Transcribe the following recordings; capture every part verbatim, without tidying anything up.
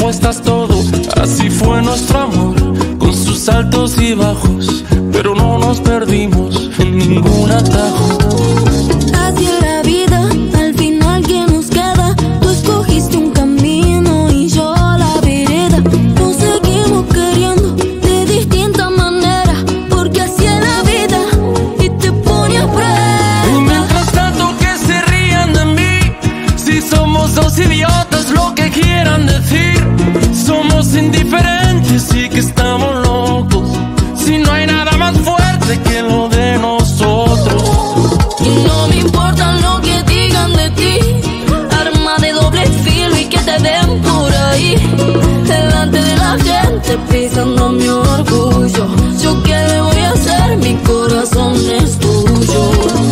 apuestas todo. Así fue nuestro amor, con sus altos y bajos, pero no nos perdimos en ningún atajo. Así es la vida, al final ¿qué nos queda? Tú escogiste un camino y yo la vereda. Nos seguimos queriendo de distinta manera, porque así es la vida y te pone a prueba. Y mientras tanto que se rían de mí, si somos dos idiotas, lo que quieran decir. Somos indiferentes y que estamos locos, si no hay nada más fuerte que lo de nosotros. Y no me importa lo que digan de ti, arma de doble filo y que te den por ahí, delante de la gente pisando mi orgullo. Yo qué le voy a hacer, mi corazón es tuyo.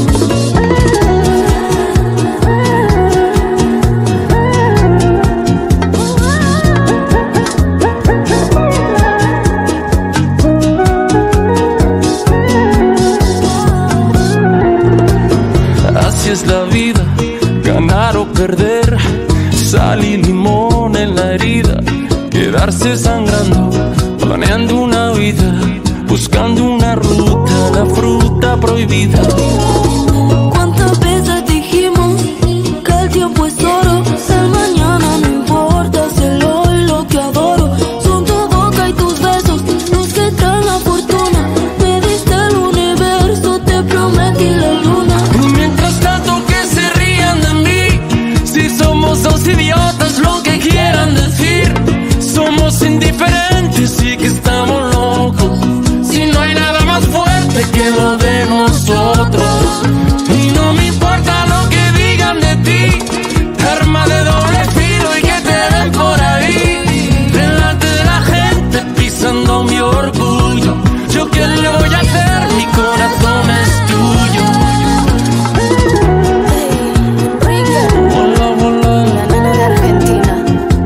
Así es la vida, ganar o perder, sal y limón en la herida, quedarse sangrando, planeando una vida, buscando una ruta, la fruta prohibida. ¿Cuántas veces dijimos que el tiempo es oro? El mañana no importa, es el hoy lo que adoro. Son tu boca y tus besos los que traen la fortuna. Me diste el universo, te prometí la luna. Y mientras tanto que se rían de mí, si somos dos idiotas, lo que quieran decir. Somos indiferentes y que estamos locos, si no hay nada más fuerte que lo de nosotros. Y no me importa lo que digan de ti, arma de doble filo y que te den por ahí, delante de la gente pisando mi orgullo. Yo qué le voy a hacer, mi corazón es tuyo. Hola, hola. La nena de Argentina.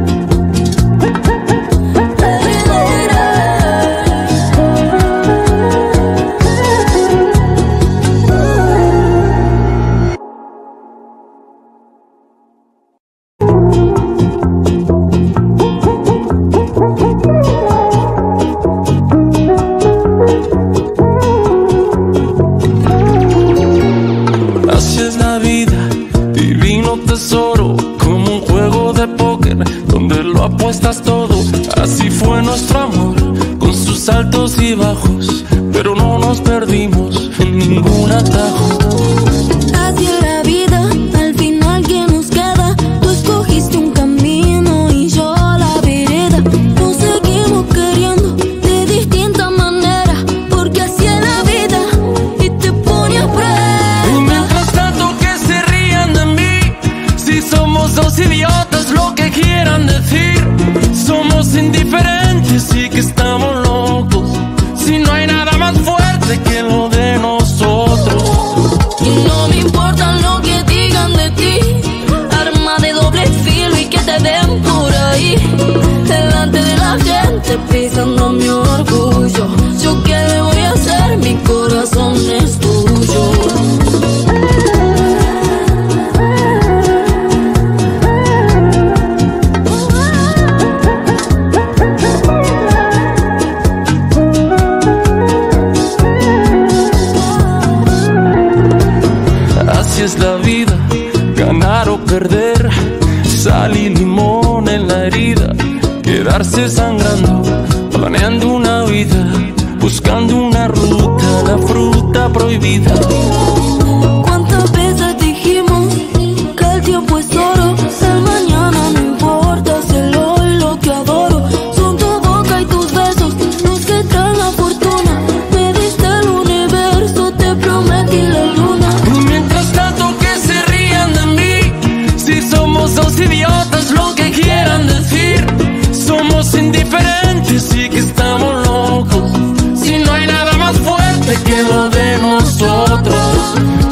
Así es la vida, divino tesoro, como un juego de póker donde lo apuestas todo. Así fue nuestro amor, con sus altos y bajos, pero no nos perdimos en ningún atajo. Así es la vida, al final ¿qué nos queda? Tú escogiste un camino y yo la vereda. Nos seguimos queriendo de distinta manera, porque así es la vida y te pone a prueba. Y mientras tanto que se rían de mí, si somos dos idiotas, lo que quieran decir. Somos indiferentes y que estamos locos, si no hay nada más fuerte que lo de nosotros. Y no me importa lo que digan de ti, arma de doble filo y que te den por ahí, delante de la gente pisando mi orgullo. Yo qué le voy a hacer, mi corazón es tuyo. Así es la vida, ganar o perder, sal y limón en la herida, quedarse sangrando, planeando una vida, buscando una ruta, la fruta prohibida. ¿Cuántas veces dijimos que el tiempo es oro? El mañana no importa, es el hoy lo que adoro. Son tu boca y tus besos los que traen la fortuna. Me diste el universo, te prometí la luna. Y mientras tanto que se rían de mí, si somos dos idiotas, lo que quieran decir. Somos indiferentes y que estamos locos, si no hay nada más fuerte que lo de nosotros.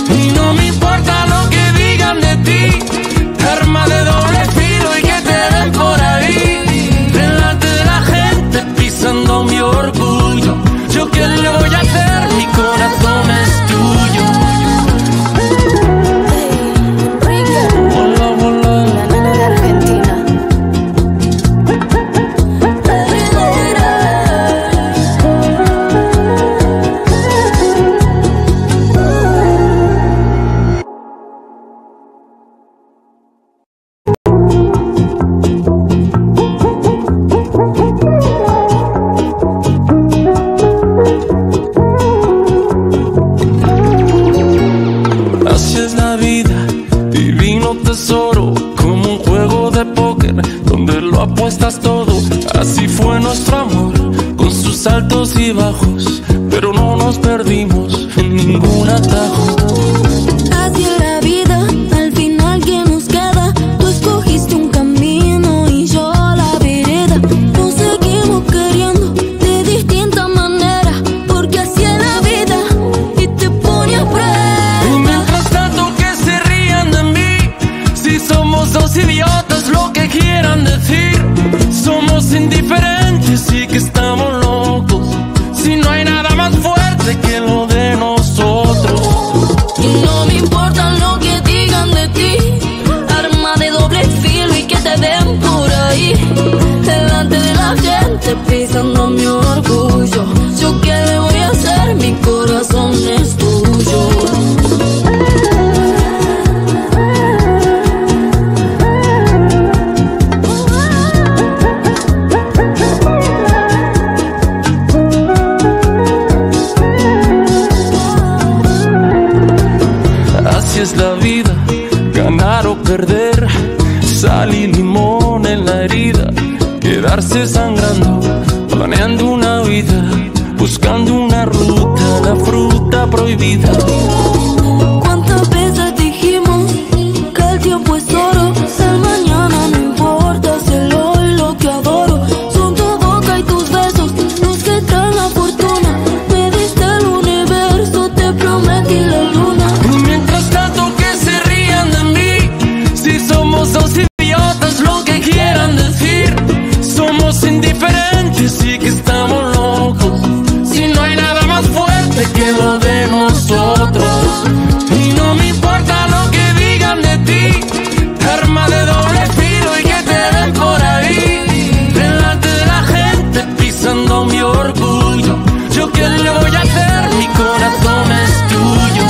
apuestas todo. Así fue nuestro amor, con sus altos y bajos, pero no nos perdimos en ningún atajo. Así es la vida, al final que nos queda. Tú escogiste un camino y yo la vereda. Nos seguimos queriendo de distinta manera, porque así es la vida y te pone a prueba. Y mientras tanto que se rían de mí, si somos dos idiotas, lo que quieran decir. Somos indiferentes y que estamos locos, si no hay nada más fuerte que lo de nosotros. Y no me importa lo que digan de ti, arma de doble filo y que te den por ahí, delante de la gente pisando mi orgullo. ¿Yo qué le voy a hacer? Mi corazón es tuyo. Así es la vida, ganar o perder, sal y limón en la herida, quedarse sangrando, planeando una vida, buscando una ruta, la fruta prohibida. ¿Cuántas veces dijimos que el tiempo es oro? El mañana no importa, si el hoy lo que adoro. Son tu boca y tus besos los que traen la fortuna. Me diste el universo, te prometí la luna. Y mientras tanto que se rían de mí, si somos dos idiotas, lo que quieran decir. Somos indiferentes y que estamos locos, si no hay nada más fuerte que lo de nosotros. Y no me importa lo que digan de ti, arma de doble filo y que te den por ahí, delante de la gente pisando mi orgullo. ¿Yo qué le voy a hacer? Mi corazón es tuyo.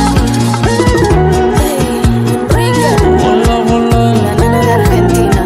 Hola, hola. La nena de Argentina.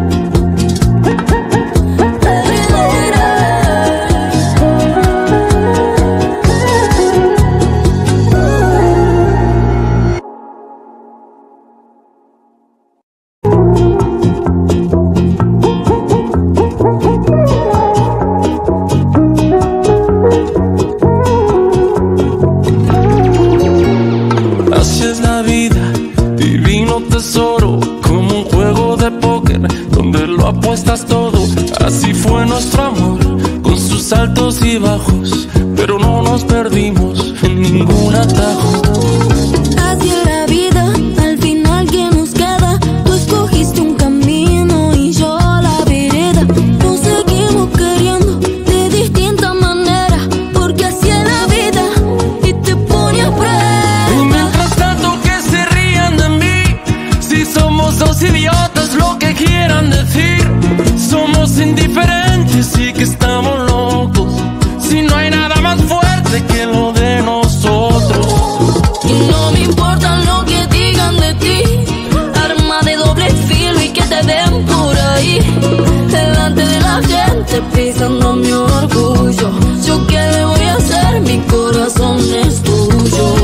Así es la vida, divino tesoro, como un juego de póker donde lo apuestas todo. Así fue nuestro amor, con sus altos y bajos, pero no nos perdimos en ningún atajo. Así es la vida, al final que nos queda. Tú escogiste un camino y yo la vereda. Nos seguimos queriendo de distinta manera, porque así es la vida y te pone a prueba. Y mientras tanto que se rían de mí, si somos dos idiotas, lo que quieran decir. Somos indiferentes y que estamos locos, si no hay nada más fuerte que lo de nosotros. Y no me importa lo que digan de ti, arma de doble filo y que te den por ahí, delante de la gente pisando mi orgullo. ¿Yo qué le voy a hacer? Mi corazón es tuyo.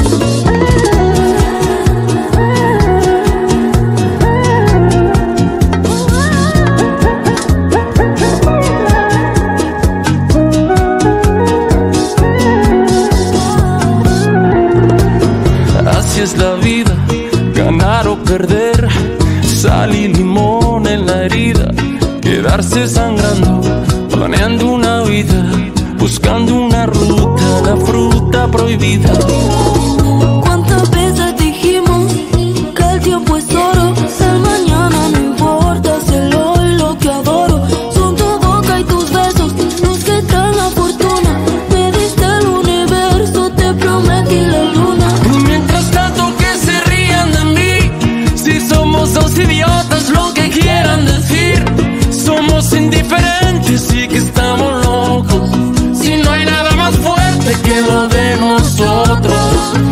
Así es la vida, ganar o perder, sal y limón en la herida, quedarse sangrando, planeando una vida, buscando una ruta, la fruta prohibida. ¿Cuántas veces dijimos que el tiempo es oro? El mañana no importa, si el hoy lo que adoro. Son tu boca y tus besos los que traen la fortuna. Me diste el universo, te prometí la luna. Y mientras tanto que se rían de mí, si somos dos idiotas, lo que quieran decir. Somos indiferentes y que estamos locos, si no hay nada más fuerte que lo de nosotros.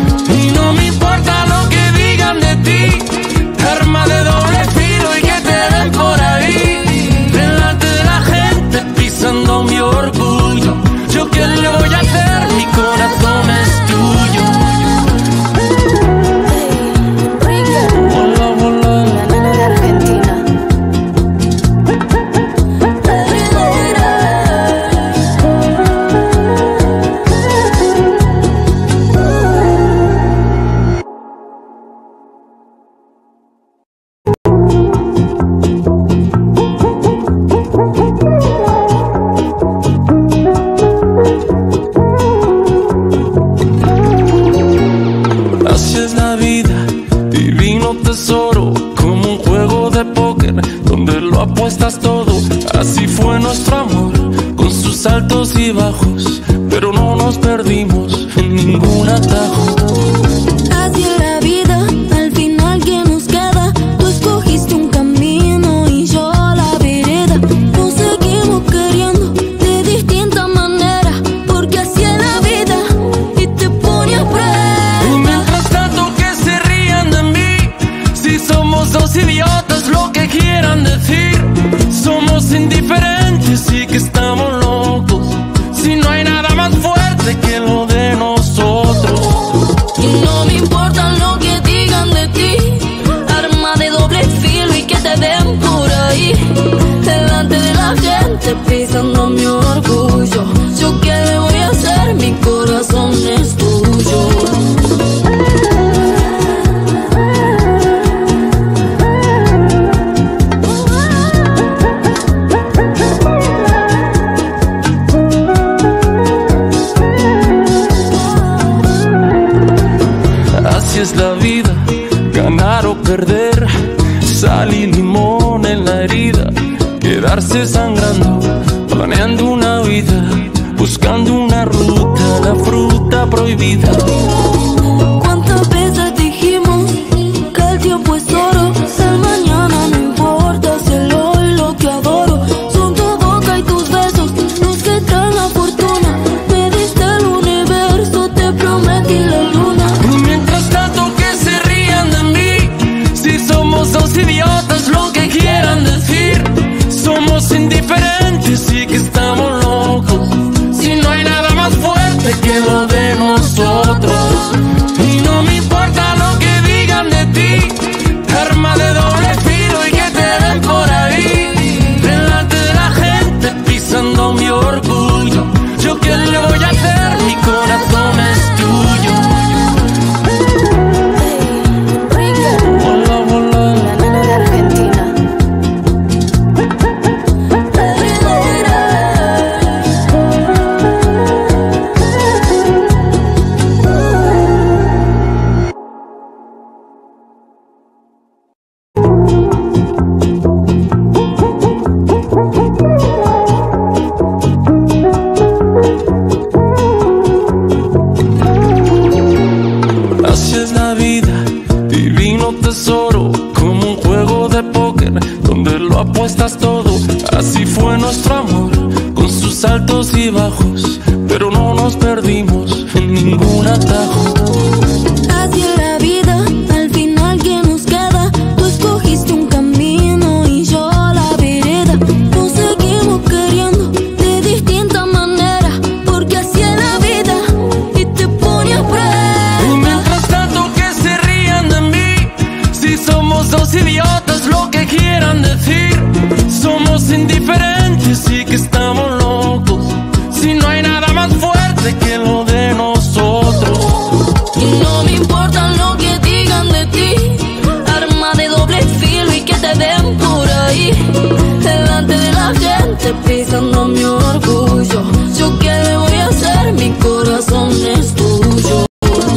apuestas todo. Así fue nuestro amor, con sus altos y bajos, pero no nos perdimos en ningún atajo. Así es la vida, al final que nos queda. Tú escogiste un camino y yo la vereda. Nos seguimos queriendo de distinta manera, porque así es la vida y te pone a prueba. Y mientras tanto que se rían de mí, si somos dos idiotas, lo que quieran decir. Somos indiferentes y que estamos locos, si no hay nada más fuerte que lo de nosotros. Y no me importa lo que digan de ti, arma de doble filo y que te den por ahí, delante de la gente pisando mi orgullo. ¿Yo qué le voy a hacer? Mi corazón es tuyo. Así es la vida, ganar o perder, sal y limón en la herida, quedarse sangrando, planeando una vida, buscando una ruta, la fruta prohibida. ¿Cuántas veces dijimos que el tiempo es oro? El mañana no importa, si el hoy lo que adoro. Son tu boca y tus besos los que traen la fortuna. Me diste el universo, te prometí la luna. Y mientras tanto que se rían de mí, si somos dos idiotas, lo que quieran decir. Somos indiferentes y que estamos locos, si no hay nada más fuerte que lo de nosotros. Y no me importa lo que digan de ti, arma de doble filo y que te den por ahí, delante de la gente pisando mi orgullo. ¿Yo qué le voy a hacer? Mi corazón es tuyo. Hola, hola. La nena de Argentina. Así es la vida, divino tesoro, como un juego de póker donde lo apuestas todo. Así fue nuestro amor, con sus altos y bajos, pero no nos perdimos en ningún atajo. Así es la vida, al final que nos queda. Tú escogiste un camino y yo la vereda. Nos seguimos queriendo de distinta manera, porque así es la vida y te pone a prueba. Y mientras tanto que se rían de mí, si somos dos idiotas, lo que quieran decir. Somos indiferentes y que estamos locos, si no hay nada más fuerte que lo de nosotros. Y no me importa lo que digan de ti, arma de doble filo y que te den por ahí, delante de la gente pisando mi orgullo. ¿Yo qué le voy a hacer? Mi corazón es tuyo.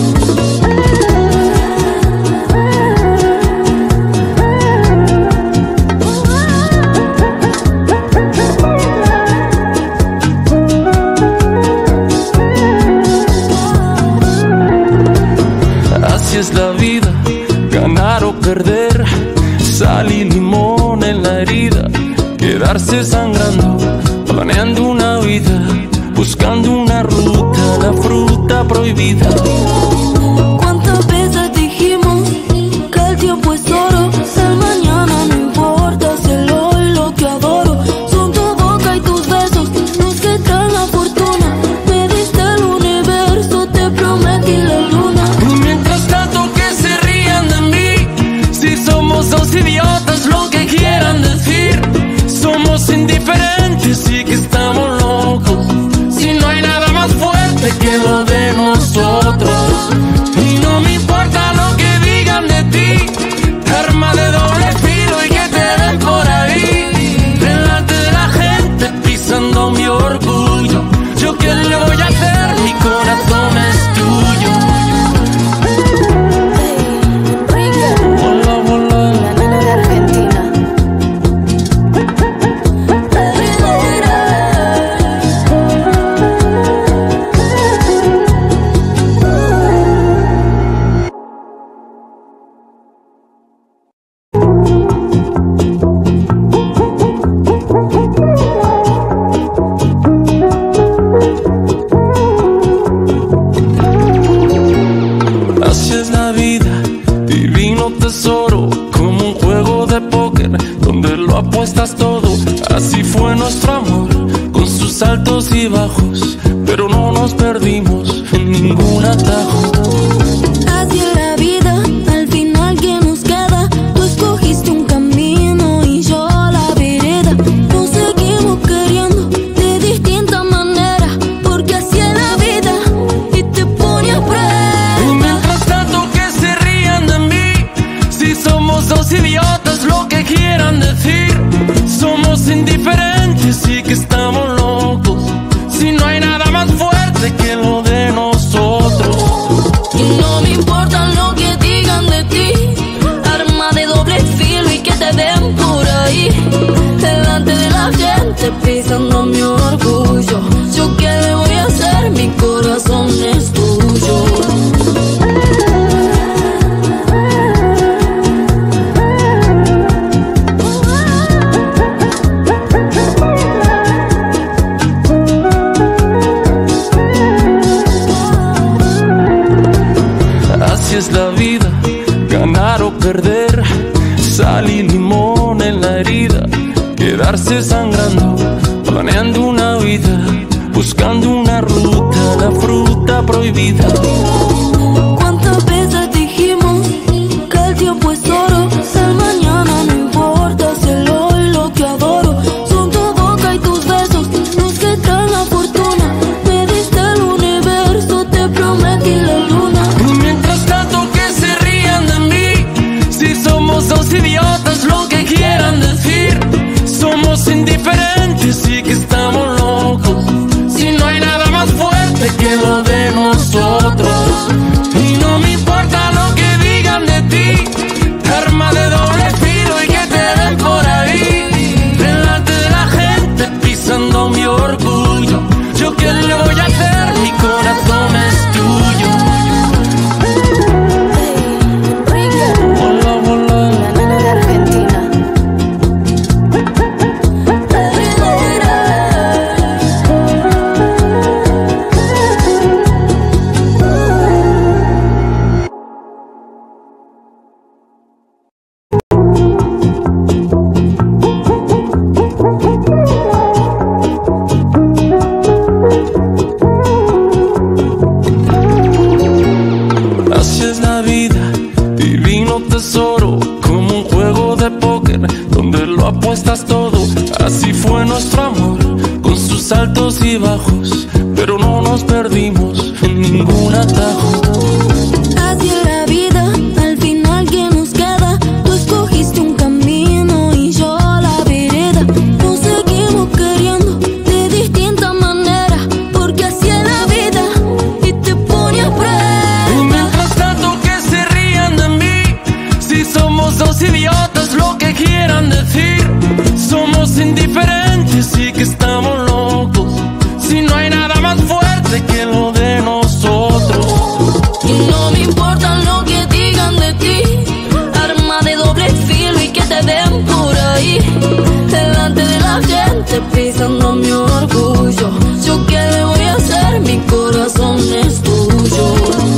Así es la vida, ganar o perder, sal y limón en la herida, quedarse sangrando, planeando una vida, buscando una ruta, la fruta prohibida. ¿Cuántas veces dijimos que el tiempo es oro? El mañana no importa, si el hoy lo que adoro. Son tu boca y tus besos los que traen la fortuna. Me diste el universo, te prometí la luna. Y mientras tanto que se rían de mí, si somos dos idiotas, lo que quieran decir. Somos indiferentes y que estamos locos, si no hay nada más fuerte que lo de nosotros. apuestas todo. Así fue nuestro amor, con sus altos y bajos, pero no nos perdimos en ningún atajo. Así es la vida, al final ¿qué nos queda? Tú escogiste un camino y yo la vereda. Nos seguimos queriendo de distinta manera, porque así es la vida y te pone a prueba. Y mientras tanto que se rían de mí, si somos dos idiotas, lo que quieran decir. Somos indiferentes y que estamos locos, si no hay nada más fuerte que lo de nosotros. Y no me importa lo que digan de ti, arma de doble filo y que te den por ahí, delante de la gente pisando mi orgullo. Yo qué le voy a hacer, mi corazón es tuyo. Así es la vida, ganar o perder, sal y limón en la herida, quedarse sangrando, planeando una vida, buscando una ruta, la fruta prohibida. ¿Cuántas veces dijimos que el tiempo es oro? El mañana no importa, si el hoy lo que adoro son tu boca y tus besos los que traen la fortuna. Me diste el universo, te prometí la luna. Y mientras tanto que se rían de mí, si somos dos idiotas, lo que quieran decir. Somos indiferentes y que estamos locos, si no hay nada más fuerte que lo de nosotros. Y no me importa lo que digan de ti, arma de doble filo y que te den por ahí, delante de la gente pisando mi orgullo. Yo qué le voy a hacer, mi corazón es tuyo. Hola, hola. La nena de Argentina. Así es la vida, divino tesoro, como un juego de póker donde lo apuestas todo. Así fue nuestro amor, con sus altos y bajos, pero no nos perdimos en ningún atajo. Así es la vida, al final ¿qué nos queda? Tú escogiste un camino y yo la vereda. Nos seguimos queriendo de distinta manera, porque así es la vida y te pone a prueba. Y mientras tanto que se rían de mí, si somos dos idiotas, lo que quieran decir. Somos indiferentes y que estamos locos, si no hay nada más fuerte que lo de nosotros. Y no me importa lo que digan de ti, arma de doble filo y que te den por ahí, delante de la gente pisando mi orgullo. Yo qué le voy a hacer, mi corazón es tuyo.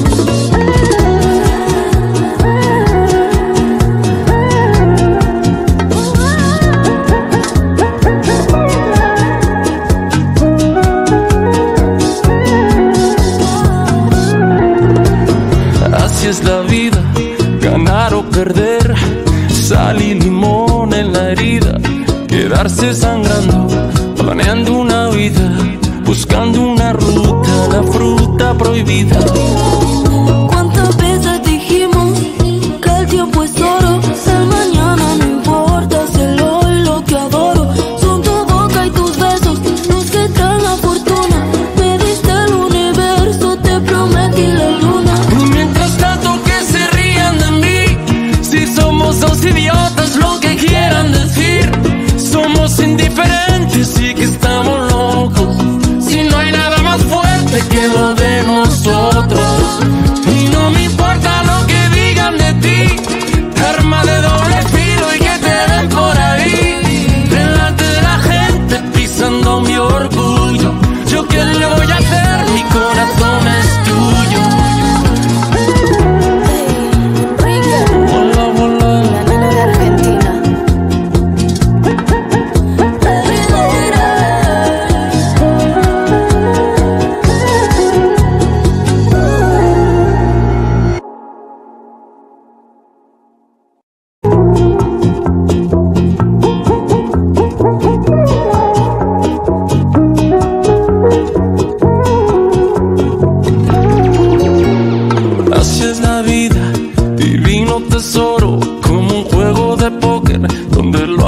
Así es la vida, ganar o perder, sal y limón en la herida, quedarse sangrando, planeando una vida, buscando una ruta, la fruta prohibida. ¿Cuántas veces dijimos que el tiempo es oro? El mañana no importa, si el hoy lo que adoro son tu boca y tus besos los que traen la fortuna. Me diste el universo, te prometí la luna. Y mientras tanto que se rían de mí, si somos dos idiotas, lo que quieran decir. Somos indiferentes y que estamos locos, si no hay nada más fuerte que lo de nosotros.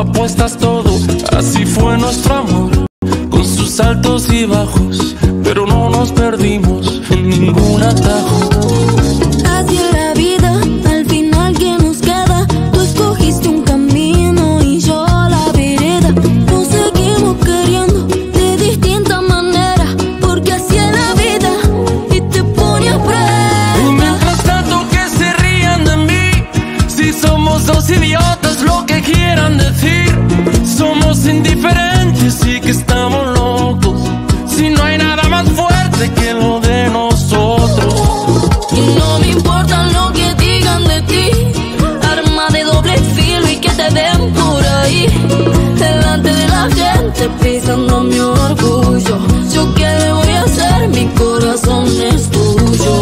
apuestas todo. Así fue nuestro amor, con sus altos y bajos, pero no nos perdimos en ningún atajo. Así es la vida, al final ¿qué nos queda? Tú escogiste un camino y yo la vereda. Nos seguimos queriendo de distinta manera, porque así es la vida y te pone a prueba. Y mientras tanto que se rían de mí, si somos dos idiotas lo que quieran decir. Somos indiferentes y que estamos locos, si no hay nada más fuerte que lo de nosotros. Y no me importa lo que digan de ti, arma de doble filo y que te den por ahí, delante de la gente pisando mi orgullo. ¿Yo qué le voy a hacer? Mi corazón es tuyo.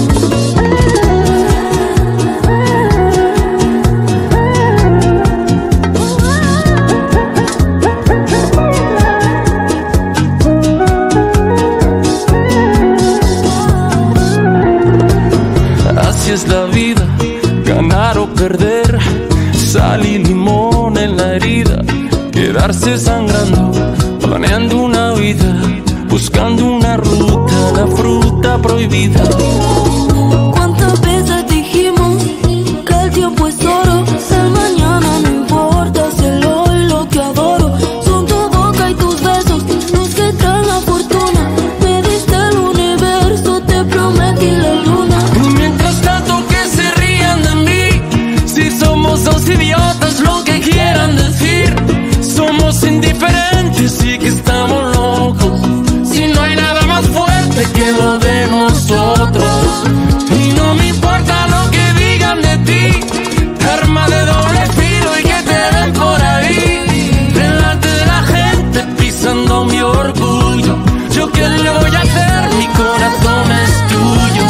Así es la vida, ganar o perder, sal y limón en la herida, quedarse sangrando, planeando una vida, buscando una ruta, la fruta prohibida. ¿Cuántas veces dijimos que el tiempo es oro? El mañana no importa, si el hoy lo que adoro. Son tu boca y tus besos los que traen la fortuna. Me diste el universo, te prometí la luna. Y mientras tanto que se rían de mí, si somos dos idiotas lo que quieran decir. Somos indiferentes y que estamos locos, si no hay nada más fuerte que lo de nosotros. Y no me importa lo que digan de ti, arma de doble filo y que te den por ahí, delante de la gente pisando mi orgullo. ¿Yo qué le voy a hacer? Mi corazón es tuyo.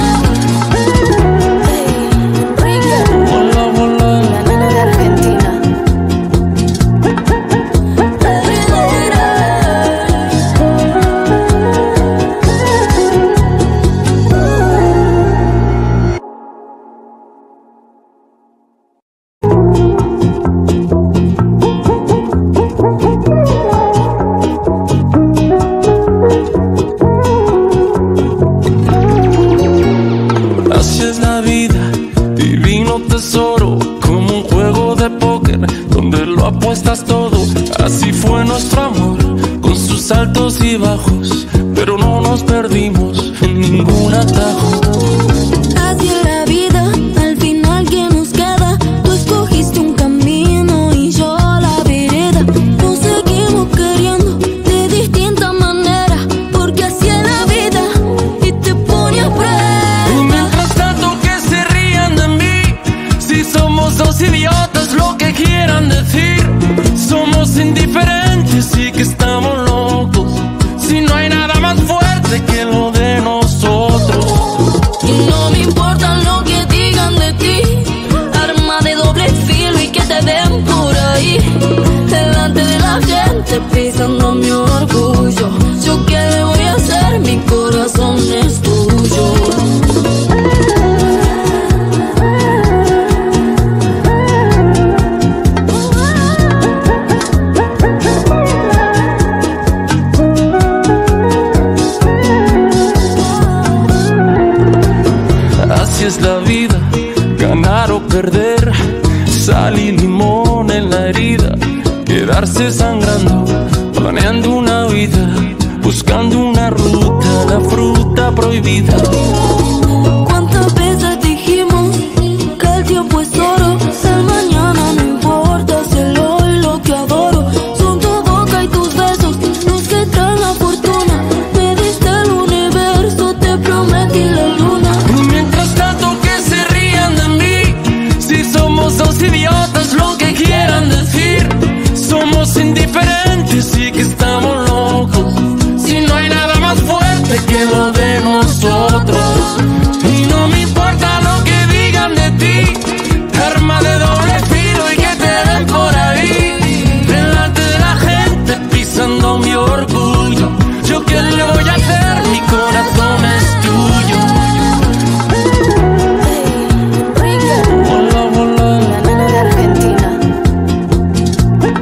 Hola, hola. La nena de Argentina. Así es la vida, divino tesoro, como un juego de póker donde lo apuestas todo. Así fue nuestro amor, con sus altos y bajos, pero no nos perdimos en ningún atajo. Así es la vida, al final ¿qué nos queda? Tú escogiste un camino y yo la vereda. Nos seguimos queriendo de distinta manera, porque así es la vida y te pone a prueba. Y mientras tanto que se rían de mí, si somos dos idiotas lo que quieran decir. Somos indiferentes y que estamos locos, si no hay nada más fuerte que lo de nosotros. Y no me importa lo que digan de ti, arma de doble filo y que te den por ahí, delante de la gente pisando mi orgullo. ¿Yo qué le voy a hacer? Mi corazón es tuyo. Así es la vida, ganar o perder, sal y limón en la herida, quedarse sangrando, planeando una vida, buscando una ruta, la fruta prohibida. ¿Cuántas veces dijimos que el tiempo es oro? El mañana no importa, si el hoy lo que adoro. Son tu boca y tus besos los que traen la fortuna. Me diste el universo, te prometí la luna. Y mientras tanto que se rían de mí, si somos dos idiotas lo que quieran decir. Somos indiferentes y que estamos locos, si no hay nada más fuerte que lo de nosotros. Y no me importa lo que digan de ti, arma de doble filo y que te den por ahí, delante de la gente pisando mi orgullo. ¿Yo qué le voy a hacer? Mi corazón es tuyo. Hola, hola. La nena de Argentina.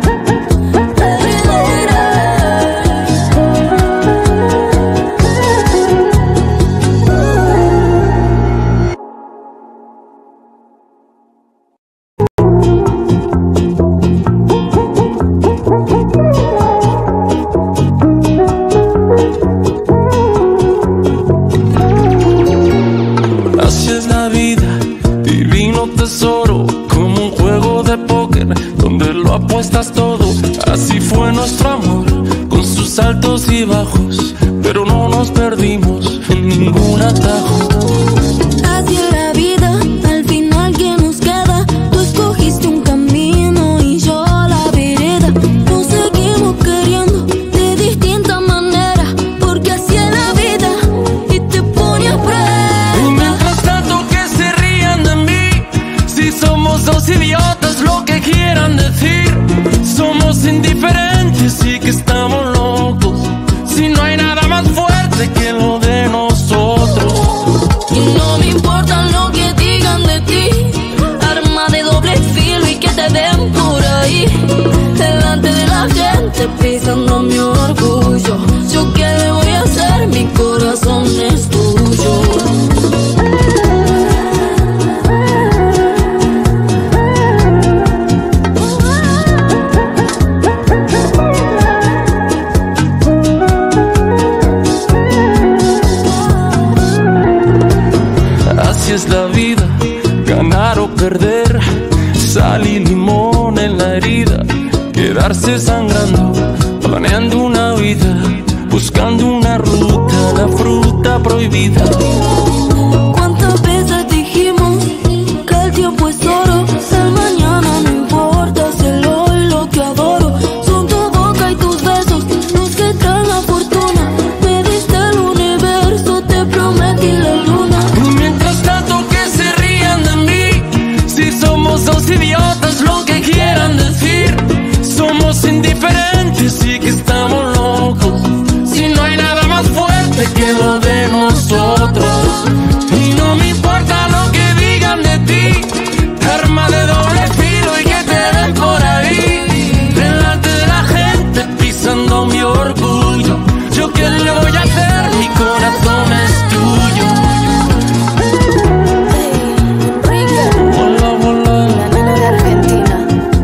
Así fue nuestro amor, con sus altos y bajos, pero no nos perdimos en ningún atajo. Así es la vida, al final ¿qué nos queda? Tú escogiste un camino y yo la vereda. Nos seguimos queriendo de distinta manera, porque así es la vida y te pone a prueba. Y mientras tanto que se rían de mí, si somos dos idiotas lo que quieran decir. Somos indiferentes y que estamos locos, si no hay nada más fuerte que lo de nosotros. Y no me importa lo que digan de ti, arma de doble filo y que te den por ahí, delante de la gente pisando mi orgullo. ¿Yo qué le voy a hacer? Mi corazón es tuyo. Así es la vida, ganar o perder, sal y limón en la herida, quedarse sangrando, planeando una vida, buscando una ruta, la fruta prohibida. ¿Cuántas veces dijimos que el tiempo es oro? El mañana no importa, si el hoy lo que adoro. Son tu boca y tus besos los que traen la fortuna. Me diste el universo, te prometí la luna. Y mientras tanto que se rían de mí, si somos dos idiotas lo que quieran decir. Somos indiferentes y que estamos locos, si no hay nada más fuerte que lo de nosotros. Y no me importa lo que digan de ti, arma de doble filo y que te den por ahí, delante de la gente pisando mi orgullo. ¿Yo qué le voy a hacer? Mi corazón es tuyo. Hola, hola. La nena de Argentina.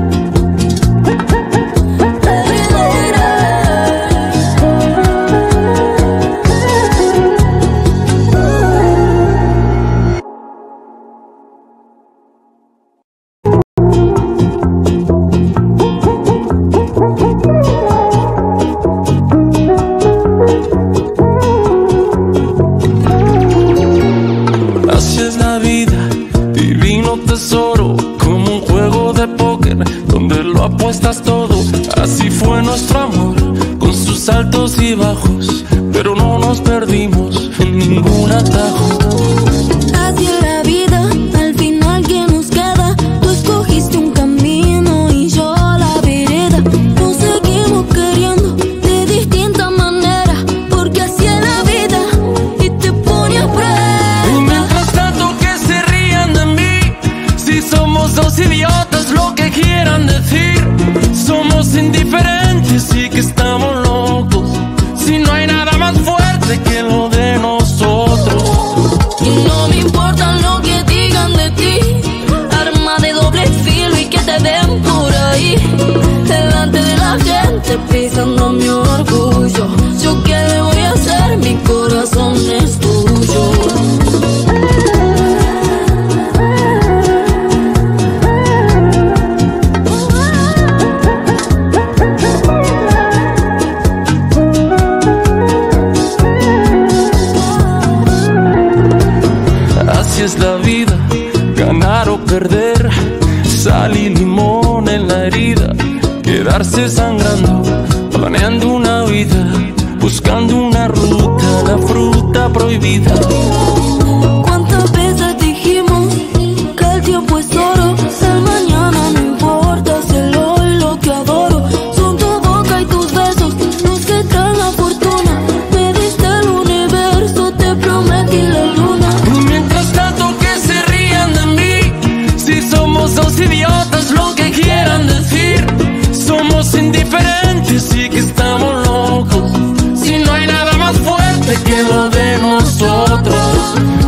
Así es la vida, divino tesoro, como un juego de póker donde lo apuestas todo. Así fue nuestro amor, con sus altos y bajos, pero no nos perdimos en ningún atajo. Así es la vida, al final ¿qué nos queda? Tú escogiste un camino y yo la vereda. Nos seguimos queriendo de distinta manera, porque así es la vida y te pone a prueba. Y mientras tanto que se rían de mí, si somos dos idiotas lo que quieran decir. Somos indiferentes y que estamos locos, si no hay nada más fuerte que lo de nosotros. Y no me importa lo que digan de ti, arma de doble filo y que te den por ahí, delante de la gente pisando mi orgullo. ¿Yo qué le voy a hacer? Mi corazón es tuyo. Así es la vida, ganar o perder, sal y limón en la herida, quedarse sangrando, planeando una vida, buscando una ruta, la fruta prohibida. ¿Cuántas veces dijimos que el tiempo es oro? El mañana no importa, si el hoy lo que adoro. Son tu boca y tus besos los que traen la fortuna. Me diste el universo, te prometí la luna. Y mientras tanto que se rían de mí, si somos dos idiotas lo que quieran decir. Somos indiferentes y que estamos locos, si no hay nada más fuerte que lo de nosotros.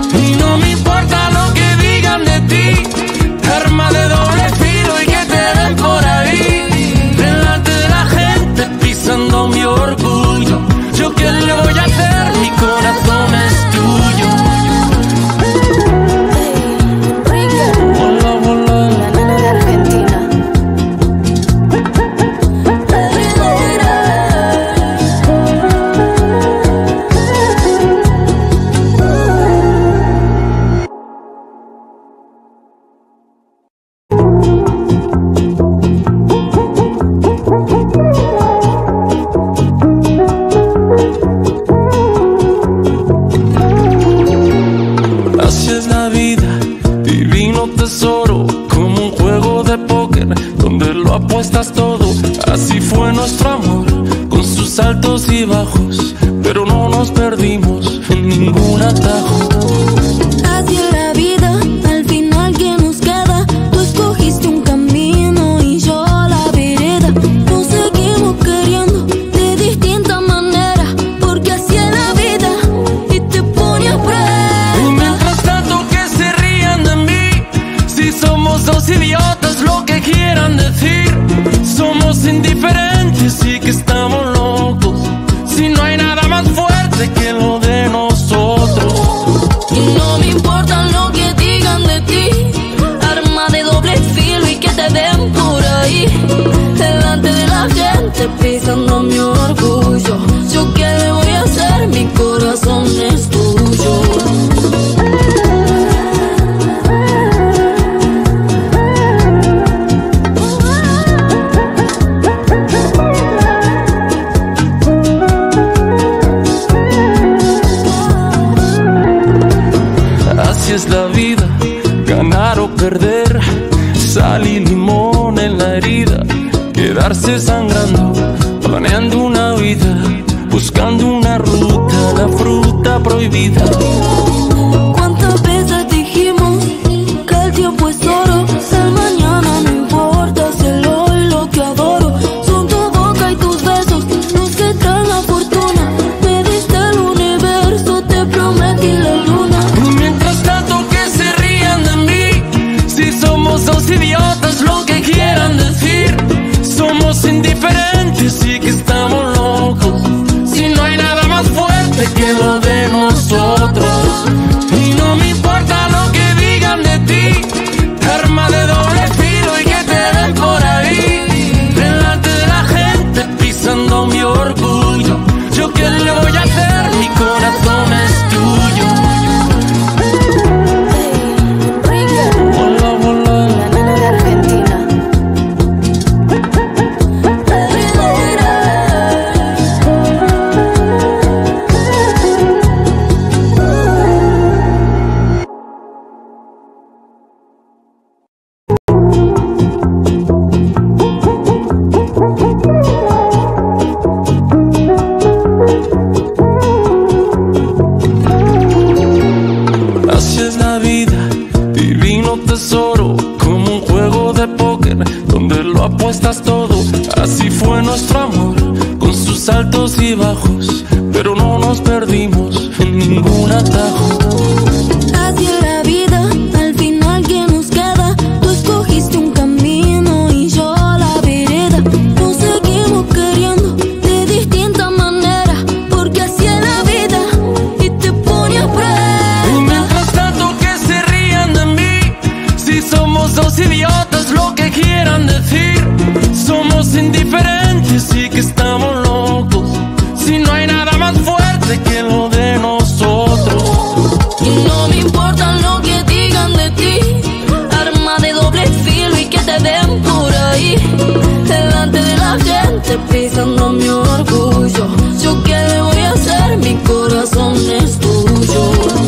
Así fue nuestro amor, con sus altos y bajos, pero no nos perdimos en ningún atajo. Así es la vida, al final que nos queda. Tú escogiste un camino y yo la vereda. Nos seguimos queriendo de distinta manera, porque así es la vida y te pone a prueba. Y mientras tanto que se rían de mí, si somos dos idiotas, lo que quieran decir. Somos indiferentes y que estamos locos, si no hay nada más fuerte que lo de nosotros. Y no me importa lo que digan de ti, arma de doble filo y que te den por ahí, delante de la gente pisando mi orgullo. Yo qué le voy a hacer, mi corazón es tuyo. Así es la vida, ganar o perder, sal y limón en la herida, quedarse sangrando, planeando una vida, buscando una ruta, la fruta prohibida. ¿Cuántas veces dijimos que el tiempo es oro? El mañana no importa, si el hoy lo que adoro. Son tu boca y tus besos los que traen la fortuna. Me diste el universo, te prometí la luna. Y mientras tanto que se rían de mí, si somos dos idiotas, lo que quieran decir. Somos indiferentes y que estamos locos, si no hay nada más fuerte que lo de nosotros. Y no me importa lo que digan de ti, arma de doble filo y que te den por ahí, delante de la gente pisando mi orgullo. Yo qué le voy a hacer, mi corazón es tuyo. Hola, hola. La nena de Argentina. Así es la vida, divino tesoro, como un juego de póker donde lo apuestas todo. Así fue nuestro amor, con sus altos y bajos, pero no nos perdimos en ningún atajo. Así es la vida, al final que nos queda. Tú escogiste un camino y yo la vereda. Nos seguimos queriendo de distinta manera, porque así es la vida y te pone a prueba. Y mientras tanto que se rían de mí, si somos dos idiotas, lo que quieran decir. Somos indiferentes y que estamos locos, si no hay nada más fuerte que lo de nosotros. Y no me importa lo que digan de ti, arma de doble filo y que te den por ahí, delante de la gente pisando mi orgullo. Yo qué le voy a hacer, mi corazón es tuyo.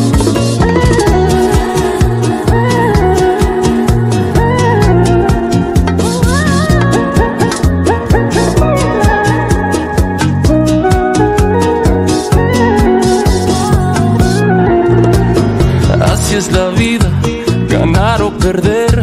Así es la vida, ganar o perder.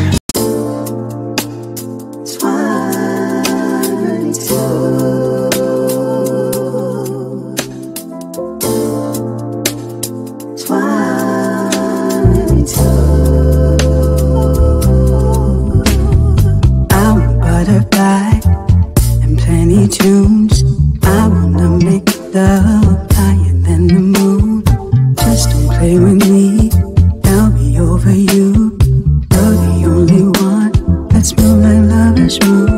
Tunes. I wanna make love higher than the moon. Just don't play with me, I'll be over you. You're the only one that's move like lovers move.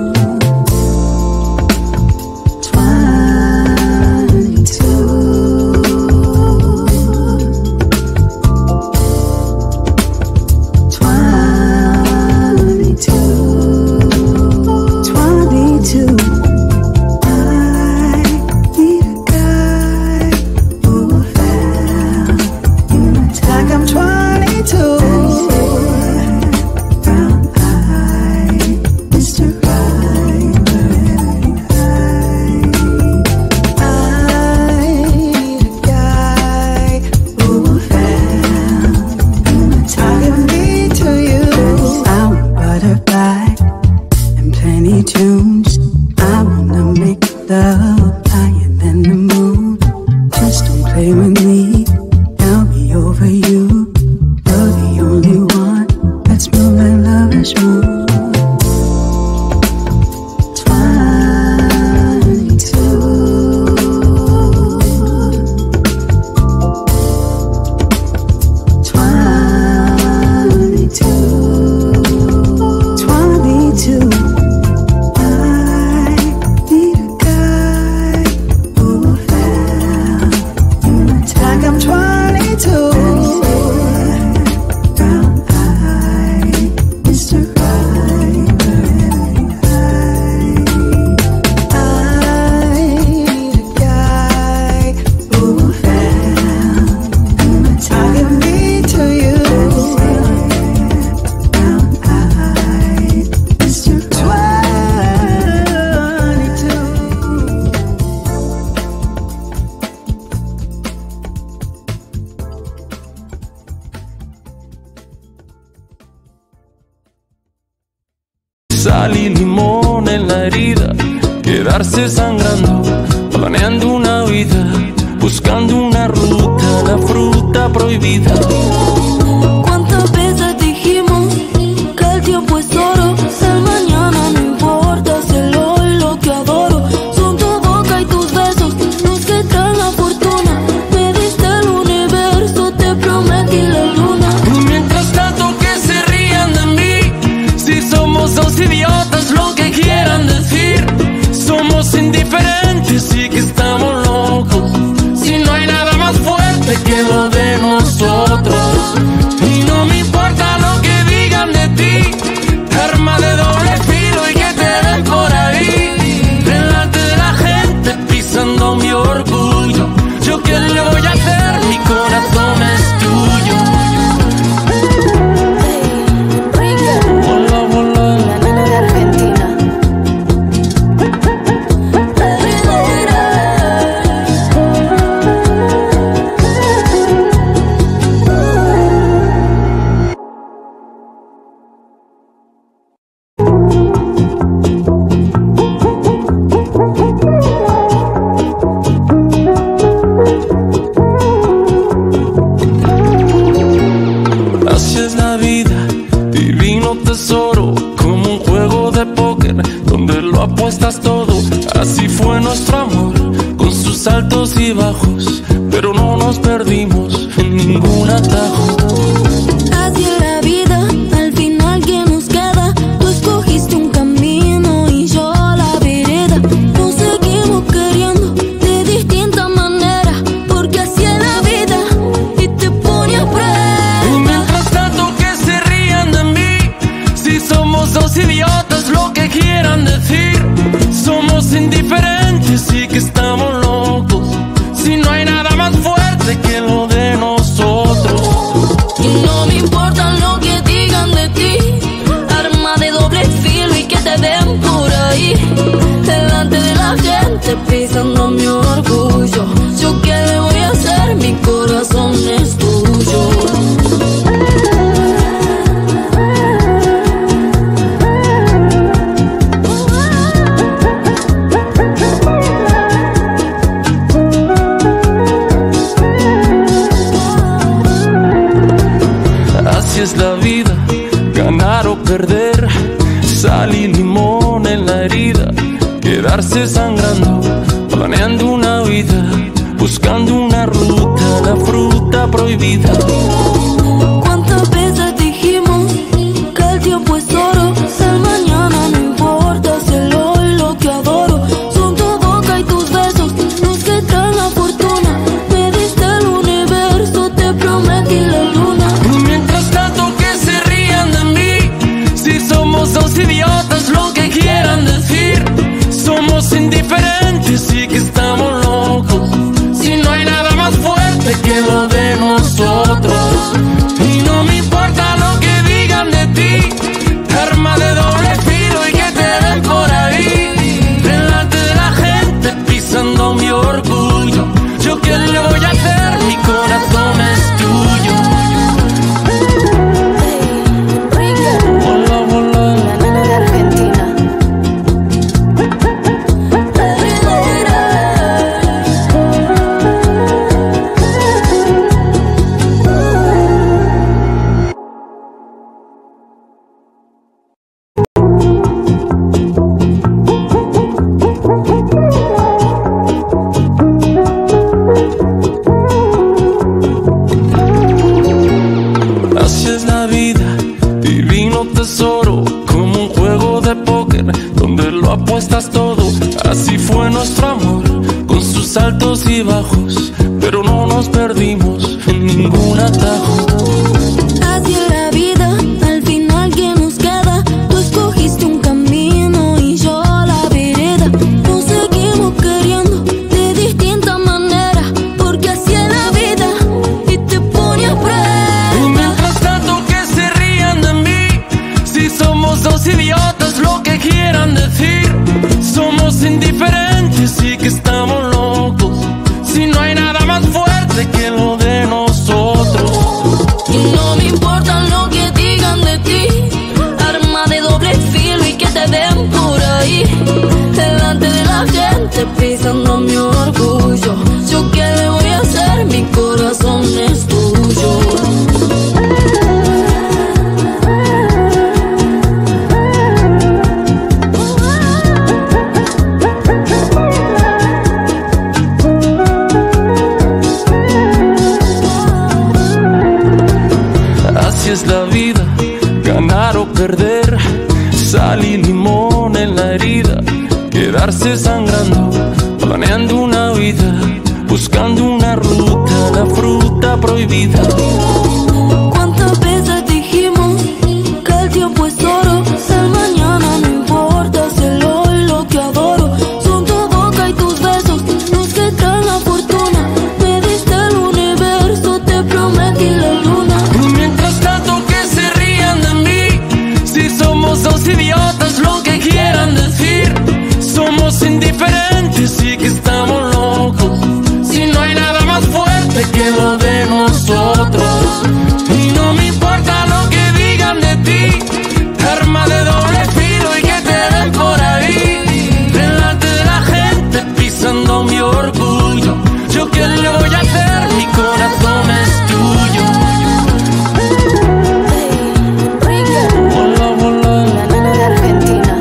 Twenty-two. quedarse sangrando, planeando una vida, buscando una ruta, la fruta prohibida. ¿Cuántas veces dijimos que el tiempo es oro? El mañana no importa, si el hoy lo que adoro. Son tu boca y tus besos los que traen la fortuna. Me diste el universo, te prometí la luna. Y mientras tanto que se rían de mí, si somos dos idiotas, lo que quieran decir. Somos indiferentes y que estamos locos. Si no hay nada más fuerte que lo de nosotros. Y no me importa lo que digan de ti, arma de doble filo y que te den por ahí, delante de la gente pisando mi orgullo. ¿Yo qué le voy a hacer? Mi corazón es tuyo. Hola, hola. La nena de Argentina. Así es la vida, divino tesoro, como un juego de póker donde lo apuestas todo. Así fue nuestro amor, con sus altos y bajos, pero no nos perdimos en ningún atajo. Así es la vida, al final ¿qué nos queda? Tú escogiste un camino y yo la vereda. Nos seguimos queriendo de distinta manera, porque así es la vida y te pone a prueba. Y mientras tanto que se rían de mí, si somos dos idiotas, lo que quieran decir. Somos indiferentes y que estamos locos. Si no hay nada más fuerte que lo de nosotros. Y no me importa lo que digan de ti, arma de doble filo y que te den por ahí, delante de la gente pisando mi orgullo. ¿Yo qué le voy a hacer? Mi corazón es tuyo. Así es la vida, ganar o perder, sal y limón en la herida, quedarse sangrando, planeando una vida, buscando una ruta, la fruta prohibida. ¿Cuántas veces dijimos que el tiempo es oro? El mañana no importa, si el hoy lo que adoro. Son tu boca y tus besos los que traen la fortuna. Me diste el universo, te prometí la luna. Y mientras tanto que se rían de mí, si somos dos idiotas, lo que quieran decir. Somos indiferentes y que estamos locos. Si no hay nada más fuerte que lo de nosotros. Y no me importa lo que digan de ti, arma de doble filo y que te den por ahí, delante de la gente pisando mi orgullo. ¿Yo qué le voy a hacer? Mi corazón es tuyo. Hola, hola. La nena de Argentina. Así es la vida, divino tesoro, como un juego de póker donde lo apuestas todo. Así fue nuestro amor, con sus altos y bajos, pero no nos perdimos en ningún atajo. Así es la vida, al final ¿qué nos queda? Tú escogiste un camino y yo la vereda. Nos seguimos queriendo de distinta manera, porque así es la vida y te pone a prueba. Y mientras tanto que se rían de mí, si somos dos idiotas, lo que quieran decir. Somos indiferentes y que estamos locos. Si no hay nada más fuerte que lo de nosotros. Y no me importa lo que digan de ti, arma de doble filo y que te den por ahí, delante de la pisando mi orgullo. Yo qué le voy a hacer, mi corazón es tuyo. Así es la vida, ganar o perder, sal y limón en la herida, quedarse sangrando, planeando una vida, buscando una ruta, la fruta prohibida. ¿Cuántas veces dijimos que el tiempo es oro? El mañana no importa, si el hoy lo que adoro. Son tu boca y tus besos los que traen la fortuna. Me diste el universo, te prometí la luna. Mientras tanto que se rían de mí, si somos dos idiotas lo que quieran decir. Somos indiferentes y que estamos locos, si no hay nada más fuerte que lo de nosotros. Y no me importa lo que digan de ti, arma de doble filo y que te den por ahí, delante de la gente pisando mi orgullo. Yo qué le voy a hacer, mi corazón es tuyo. Hola, hola. La nena de Argentina.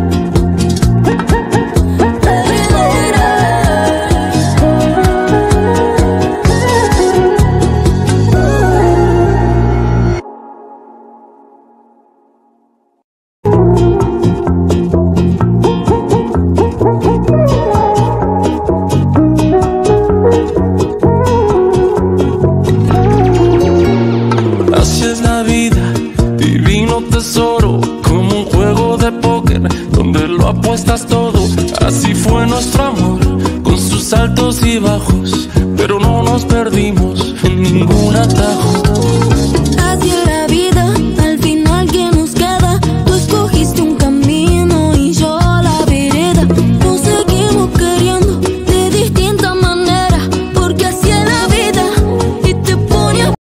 Así es la vida, divino tesoro, como un juego de póker donde lo apuestas todo. Así fue nuestro amor, con sus altos y bajos, pero no nos perdimos en ningún atajo. Así es la vida, al final ¿qué nos queda? Tú escogiste un camino y yo la vereda. Nos seguimos queriendo de distinta manera, porque así es la vida y te pone a...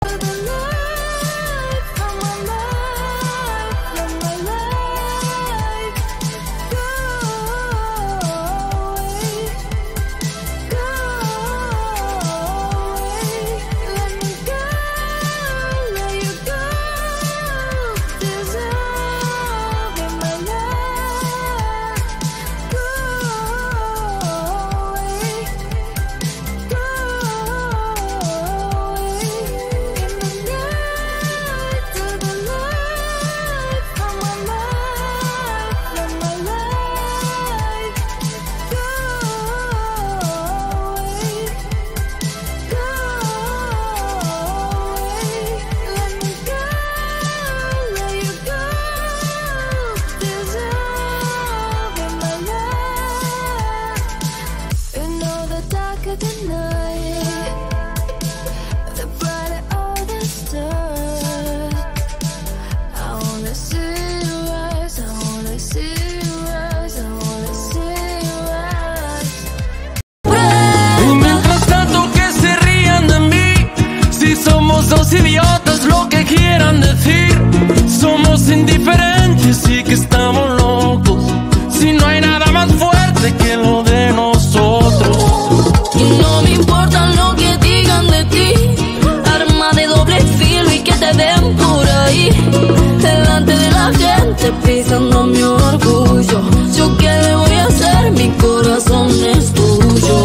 Dos idiotas lo que quieran decir. Somos indiferentes y que estamos locos, si no hay nada más fuerte que lo de nosotros. Y no me importa lo que digan de ti, arma de doble filo y que te den por ahí, delante de la gente pisando mi orgullo. Yo qué le voy a hacer, mi corazón es tuyo.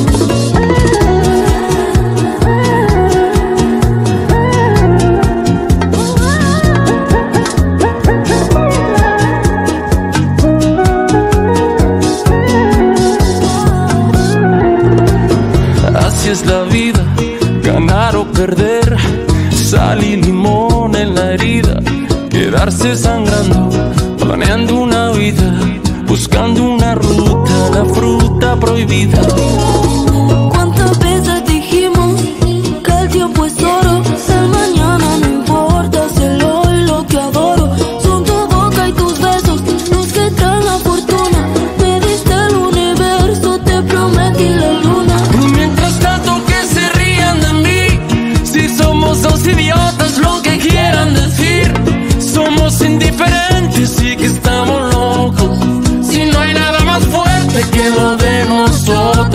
Así es la vida, ganar o perder, sal y limón en la herida, quedarse sangrando, planeando una vida, buscando una ruta, la fruta prohibida. ¿Cuántas veces dijimos que el tiempo es oro? El mañana no importa, si el hoy lo que adoro. Son tu boca y tus besos los que traen la fortuna. Me diste el universo, te prometí la luna. Mientras tanto que se rían de mí, si somos dos idiotas lo que quieran decir. Somos indiferentes y que estamos locos, si no hay nada más fuerte que lo de nosotros.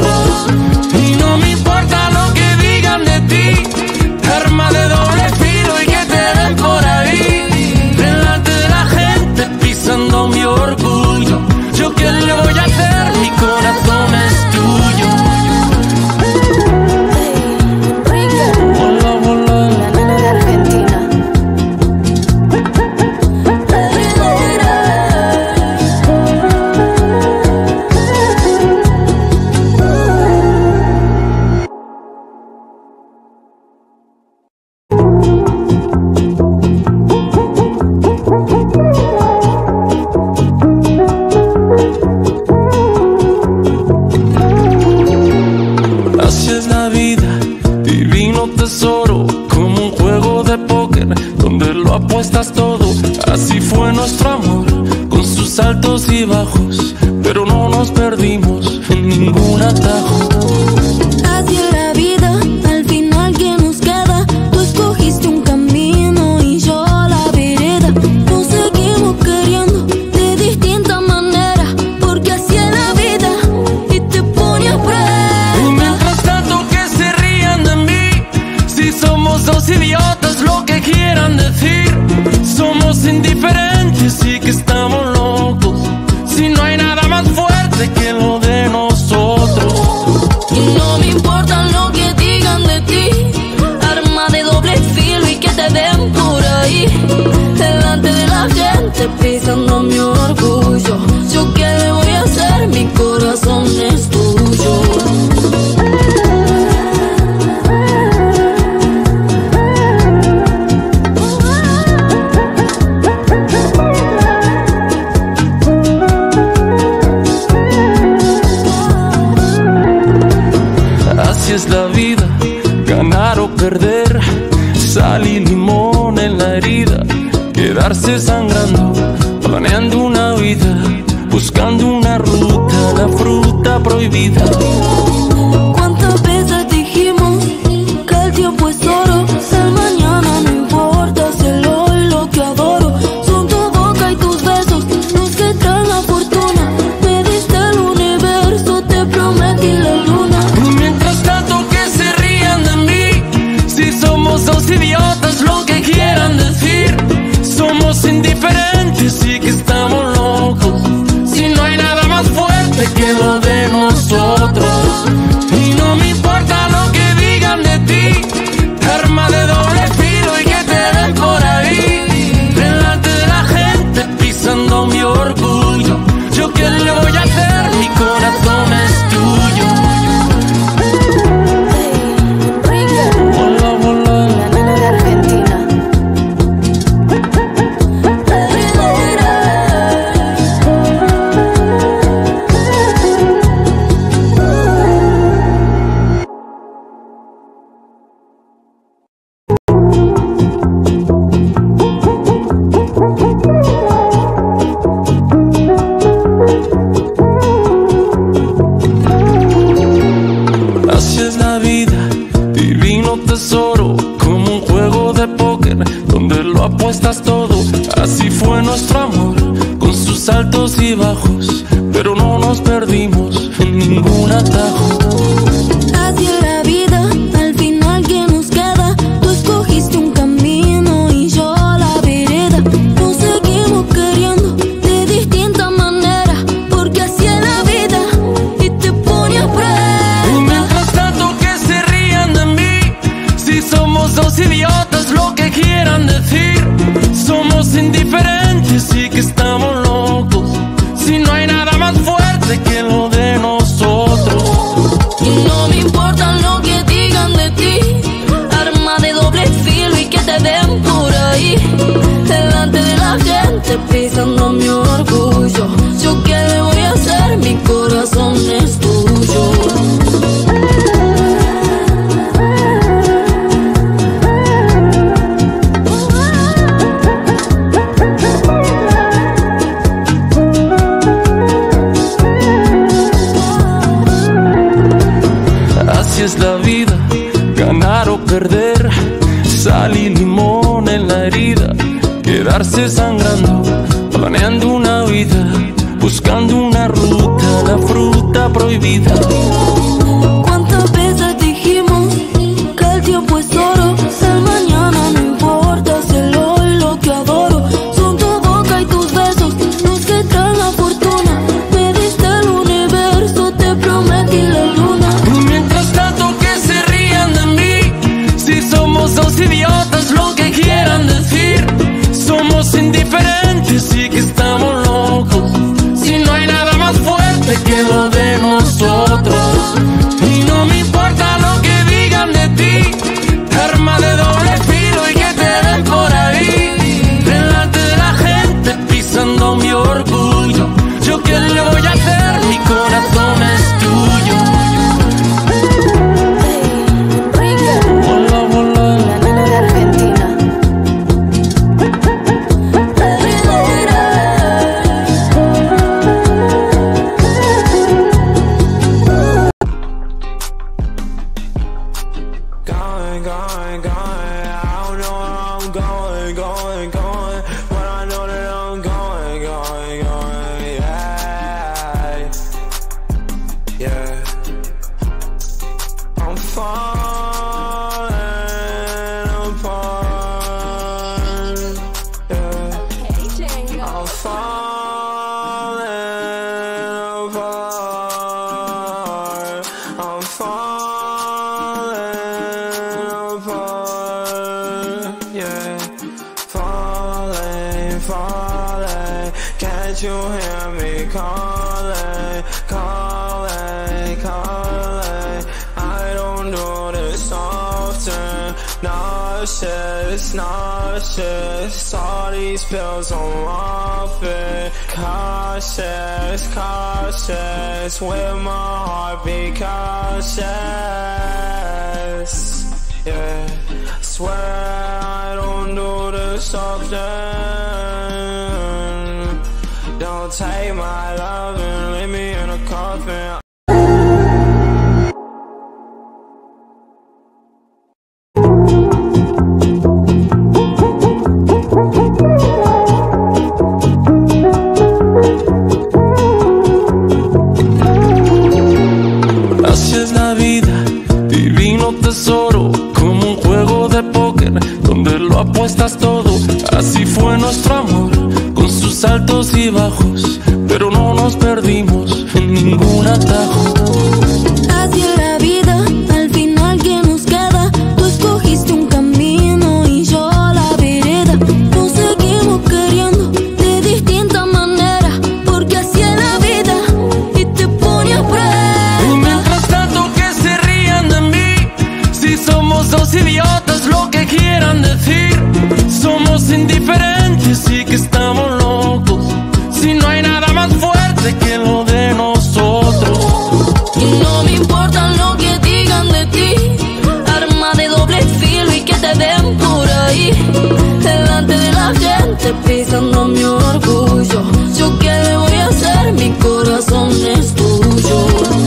apuestas todo. Así fue nuestro amor, con sus altos y bajos, pero no nos perdimos en ningún atajo. Así es la vida, al final que nos queda. Tú escogiste un camino y yo la vereda. Nos seguimos queriendo de distinta manera, porque así es la vida y te pone a prueba. Y mientras tanto que se rían de mí, si somos dos idiotas, lo que quieran decir. Somos indiferentes y que estamos locos, si no hay nada más fuerte que lo de nosotros. Y no me importa lo que digan de ti, arma de doble filo y que te den por ahí, delante de la gente pisando mi orgullo. ¿Yo qué le voy a hacer? Mi corazón es tuyo. Así es la vida, ganar o perder, sal y limón en la herida, quedarse sangrando, planeando una vida, buscando una ruta, la fruta prohibida. ¿Cuántas veces dijimos que el tiempo es oro? El mañana no importa, si el hoy lo que adoro. Son tu boca y tus besos los que traen la fortuna. Me diste el universo, te prometí la luna. Y mientras tanto que se rían de mí, si somos dos idiotas, lo que quieran decir. Somos indiferentes y que estamos locos, si no hay nada más fuerte que lo de nosotros. Y no me importa lo que digan de ti, arma de doble filo y que te den por ahí, delante de la gente pisando mi orgullo. ¿Yo qué le voy a hacer? Mi corazón es tuyo. Hola, hola. La nena de Argentina. Así es la vida, divino tesoro, como un juego de póker donde lo apuestas todo. Así fue nuestro amor, con sus altos y bajos, pero no nos perdimos en ningún atajo. Así es la vida, al final que nos queda. Tú escogiste un camino y yo la vereda. Nos seguimos queriendo de distinta manera, porque así es la vida y te pone a prueba. Y mientras tanto que se rían de mí, si somos dos idiotas, lo que quieran decir. Somos indiferentes y que estamos locos, si no hay nada más fuerte que lo de nosotros. Y no me importa lo que digan de ti, arma de doble filo y que te den por ahí, delante de la gente pisando mi orgullo. ¿Yo qué le voy a hacer? Mi corazón es tuyo. Así es la vida, ganar o perder, sal y limón en la herida, quedarse sangrando, planeando una vida, buscando una ruta, la fruta prohibida. ¿Cuántas veces dijimos que el tiempo es oro? El mañana no importa, si el hoy lo que adoro. Son tu boca y tus besos los que traen la fortuna. Me diste el universo, te prometí la luna. Y mientras tanto que se rían de mí, si somos dos idiotas, lo que quieran decir. Somos indiferentes y que estamos locos, si no hay nada más fuerte que lo de nosotros. Y no me importa lo que digan de ti, arma de doble filo y que te den por ahí, delante de la gente pisando mi orgullo. ¿Yo qué le voy a hacer? Mi corazón es tuyo. Hola, hola. La nena de Argentina. nauseous, nauseous. All these pills on morphine. Cautious, cautious. With my heartbeat cautious. Yeah, swear I don't do this often. Don't take my love and leave me in a coffin. Así es la vida, divino tesoro, como un juego de póker donde lo apuestas todo. Así fue nuestro amor, con sus altos y bajos, pero no nos perdimos en ningún atajo. Así es la vida, al final que nos queda. Tú escogiste un camino y yo la vereda. Nos seguimos queriendo de distinta manera, porque así es la vida y te pone a prueba. Y mientras tanto que se rían de mí, si somos dos idiotas, lo que quieran decir. Somos indiferentes y que estamos locos, si no hay nada más fuerte que lo de nosotros. Y no me importa lo que digan de ti, arma de doble filo y que te ven por ahí, delante de la gente pisando mi orgullo. ¿Yo qué le voy a hacer? Mi corazón es tuyo.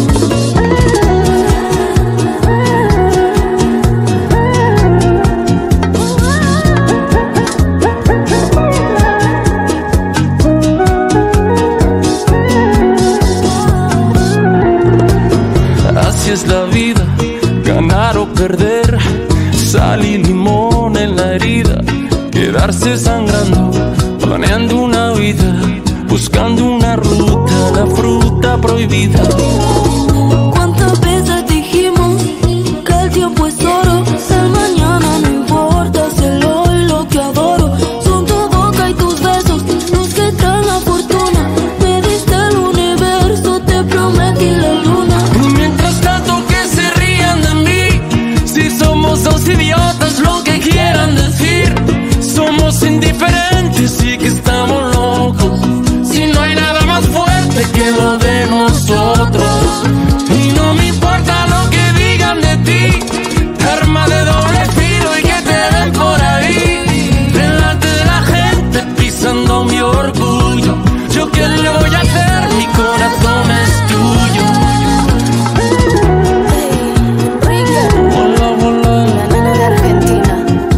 Así es la vida, ganar o perder, sal y limón en la herida, quedarse sangrando, planeando una vida, buscando una ruta, la fruta prohibida. ¿Cuántas veces dijimos que el tiempo es oro? El mañana no importa, si el hoy lo que adoro. Son tu boca y tus besos los que traen la fortuna. Me diste el universo, te prometí la luna. Y mientras tanto que se rían de mí, si somos dos idiotas, lo que quieran decir. Somos indiferentes y que estamos locos, si no hay nada más fuerte que lo de nosotros. Y no me importa lo que digan de ti, arma de doble filo y que te ven por ahí, delante de la gente pisando mi orgullo. ¿Yo qué le voy a hacer? Mi corazón es tuyo. Hola, hola. La nena de Argentina.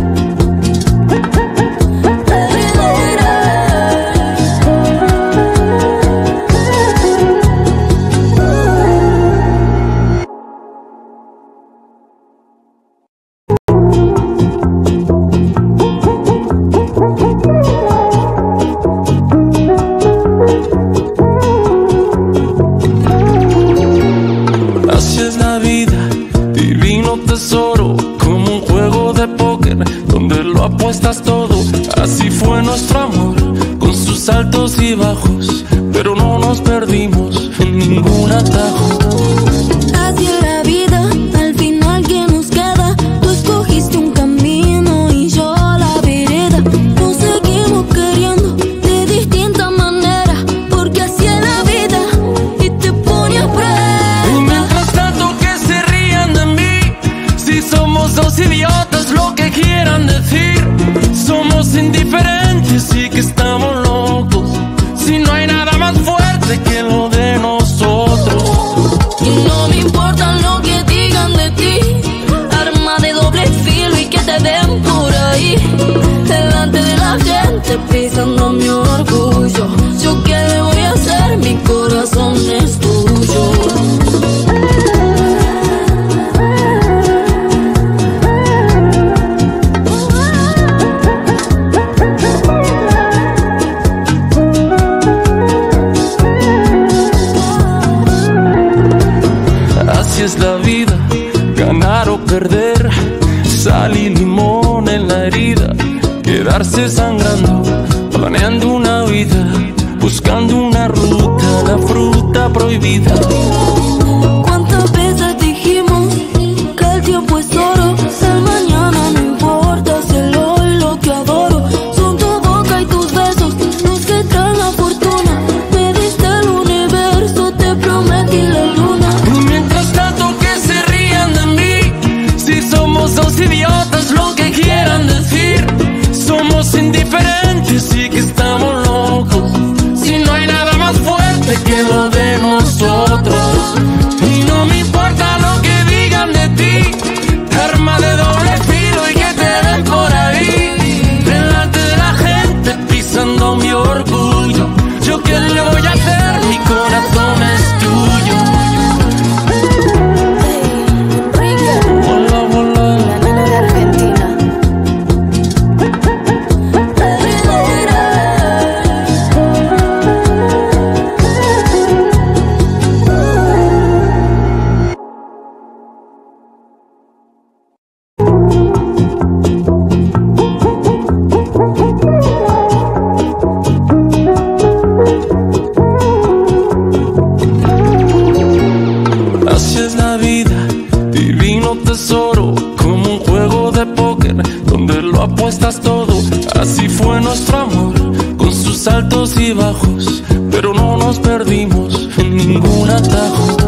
Así es la vida, divino tesoro, como un juego de póker donde lo apuestas todo. Así fue nuestro amor, con sus altos y bajos, pero no nos perdimos en ningún atajo. Así es la vida, al final que nos queda. Tú escogiste un camino y yo la vereda. Nos seguimos queriendo de distinta manera, porque así es la vida y te pone a prueba. Y mientras tanto que se rían de mí, si somos dos idiotas, lo que quieran decir. Somos indiferentes y que estamos locos, si no hay nada más fuerte que lo de nosotros. Y no me importa lo que digan de ti, arma de doble filo y que te ven por ahí, delante de la gente pisando mi orgullo. ¿Yo qué le voy a hacer? Mi corazón es tuyo. Así es la vida, ganar o perder, sal y limón en la herida, quedarse sangrando, planeando una vida, buscando una ruta, la fruta prohibida. ¿Cuántas veces dijimos que el tiempo es oro? El mañana no importa, estás todo. Así fue nuestro amor, con sus altos y bajos, pero no nos perdimos en ningún atajo.